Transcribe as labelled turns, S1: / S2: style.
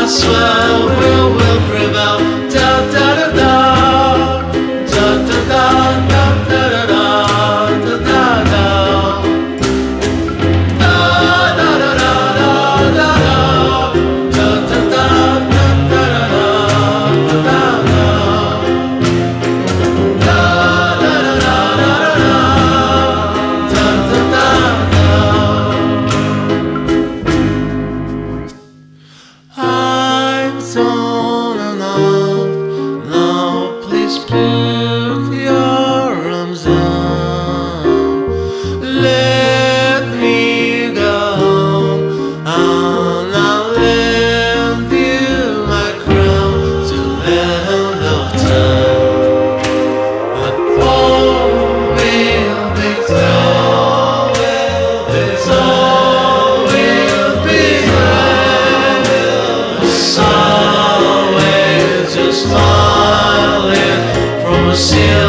S1: swear will prevail. Da da da da, da da da da da da da da da. Da da da da da da da da da da da da da. I'm torn enough. Now please put your arms down. Let me go, and I'll lend you my crown till the end of time. But all will be done. It's all will be right. It's always just smiling from a seal.